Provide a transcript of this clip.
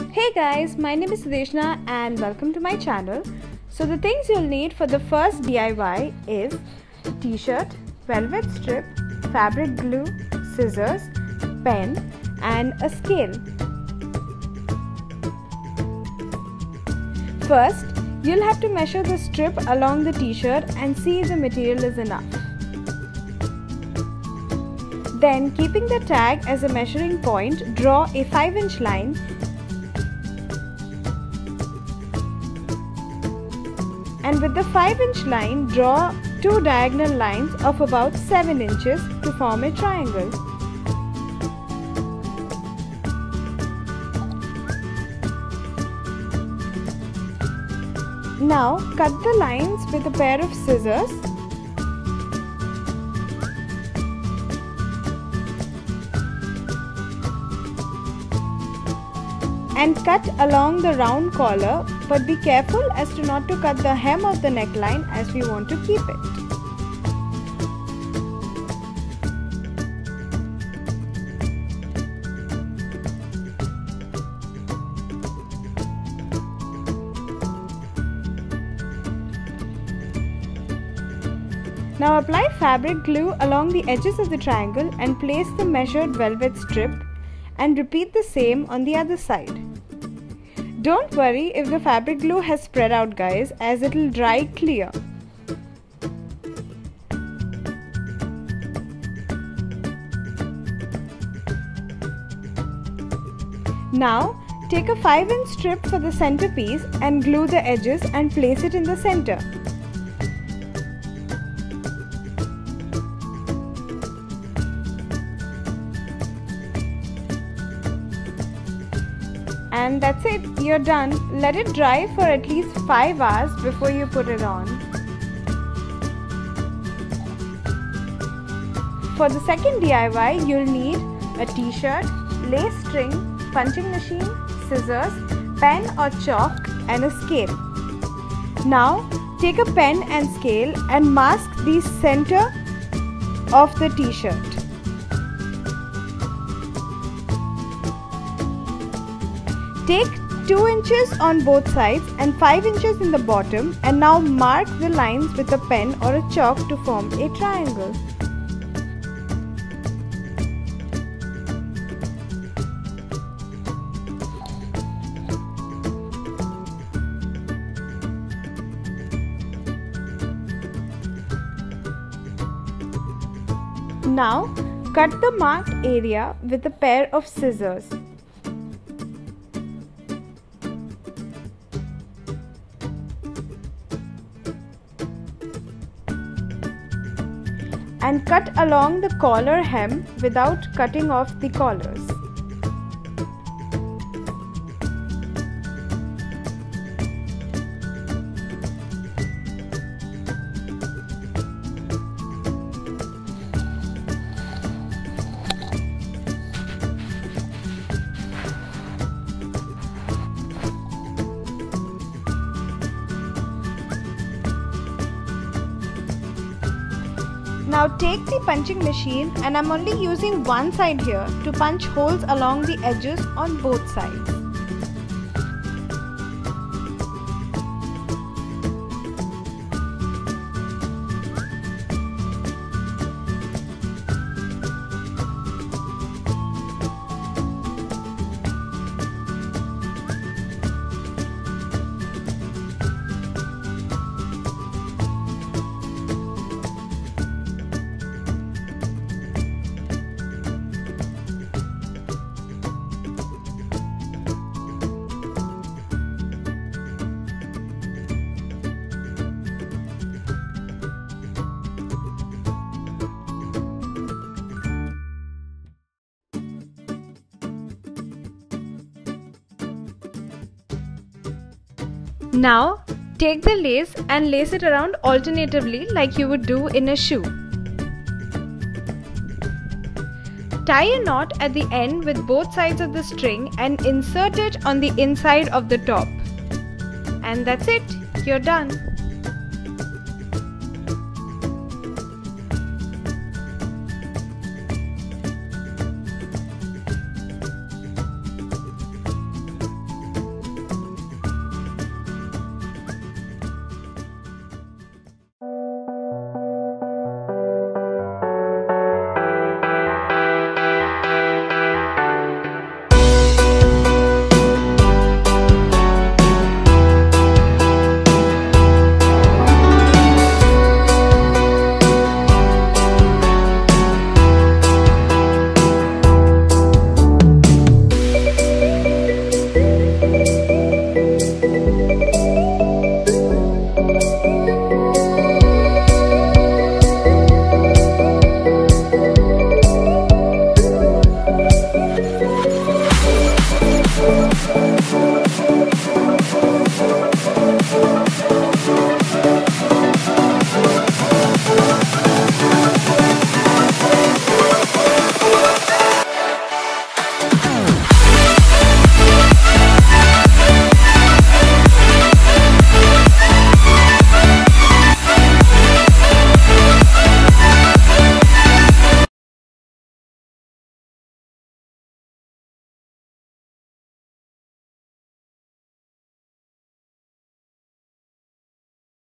Hey guys, my name is Sudeshna and welcome to my channel. So the things you'll need for the first DIY is a t-shirt, velvet strip, fabric glue, scissors, pen and a scale. First, you'll have to measure the strip along the t-shirt and see if the material is enough. Then, keeping the tag as a measuring point, draw a 5-inch line and with the 5-inch line, draw two diagonal lines of about 7 inches to form a triangle. Now, cut the lines with a pair of scissors . And cut along the round collar, but be careful as to not to cut the hem of the neckline as we want to keep it. Now apply fabric glue along the edges of the triangle and place the measured velvet strip and repeat the same on the other side. Don't worry if the fabric glue has spread out guys, as it will dry clear. Now take a 5-inch strip for the centerpiece and glue the edges and place it in the center. And that's it, you're done. Let it dry for at least 5 hours before you put it on. For the second DIY, you'll need a t-shirt, lace string, punching machine, scissors, pen or chalk and a scale. Now take a pen and scale and mask the center of the t-shirt. Take 2 inches on both sides and 5 inches in the bottom, and now mark the lines with a pen or a chalk to form a triangle. Now cut the marked area with a pair of scissors. And cut along the collar hem without cutting off the collars. Now take the punching machine, and I'm only using one side here to punch holes along the edges on both sides. Now take the lace and lace it around alternatively like you would do in a shoe. Tie a knot at the end with both sides of the string and insert it on the inside of the top. And that's it, you're done.